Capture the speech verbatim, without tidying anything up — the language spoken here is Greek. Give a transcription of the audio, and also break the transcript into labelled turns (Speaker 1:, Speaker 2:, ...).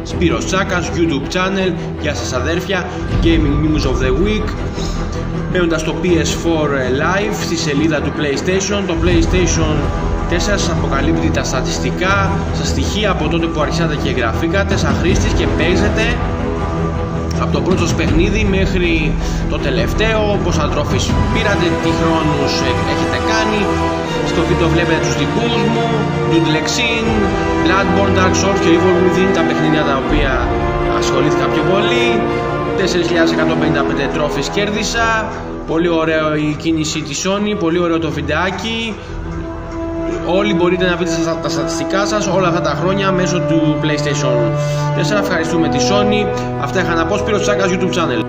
Speaker 1: Σπύρος Τσάκας, YouTube channel. Γεια σας αδέρφια. Gaming News of the Week. Μπαίνοντας στο πι ες φορ Live στη σελίδα του PlayStation, το PlayStation τέσσερα σας αποκαλύπτει τα στατιστικά, στα στοιχεία από τότε που αρχίσατε και γραφήκατε σαν χρήστης και παίζετε από το πρώτο σας παιχνίδι μέχρι το τελευταίο, πόσα τροφής πήρατε, τι χρόνους έχετε κάνει. Στο βίντεο βλέπετε τους δικούς μου, Doodle Exin, Bloodborne, Dark Souls και Evil Within, τα παιχνίδια τα οποία ασχολήθηκα πιο πολύ. τέσσερις χιλιάδες εκατόν πενήντα πέντε τρόφις κέρδισα. Πολύ ωραίο η κίνηση της Sony, πολύ ωραίο το βιντεάκι. Όλοι μπορείτε να βρείτε τα στατιστικά σας όλα αυτά τα χρόνια μέσω του PlayStation τέσσερα. Ευχαριστούμε τη Sony. Αυτά είχα να πω. Σπύρος Τσάκας YouTube channel.